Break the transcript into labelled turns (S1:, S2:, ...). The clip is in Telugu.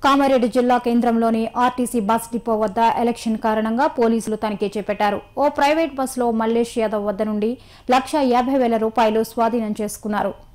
S1: కామారెడ్డి జిల్లా కేంద్రంలోని ఆర్టీసీ బస్ డిపో వద్ద ఎలక్షన్ కారణంగా పోలీసులు తనిఖీ చేపట్టారు. ఓ ప్రైవేట్ బస్సులో మల్లేష్ యాదవ్ వద్ద నుండి 1,50,000 రూపాయలు స్వాధీనం చేసుకున్నారు.